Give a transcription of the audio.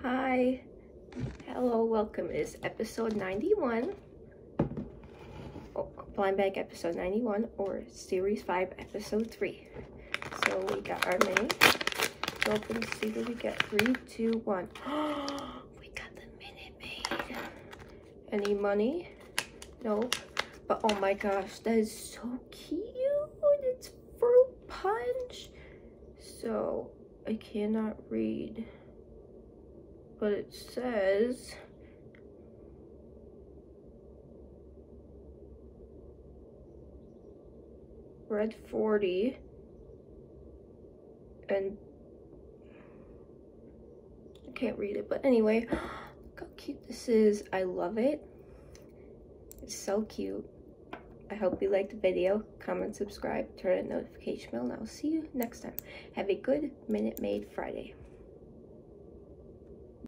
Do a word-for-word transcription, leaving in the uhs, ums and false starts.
Hi, hello, welcome. It is episode ninety-one, oh, blind bag episode ninety-one, or series five episode three. So we got our mini. So open to see what we get. Three, two, one. Oh, we got the Minute Maid. Any money? Nope. But oh my gosh, that is so cute. It's fruit punch. So I cannot read, but it says red forty and I can't read it, but anyway, look how cute this is. I love it. It's so cute. I hope you liked the video. Comment, subscribe, turn on the notification bell, and I'll see you next time. Have a good Minute Maid Friday.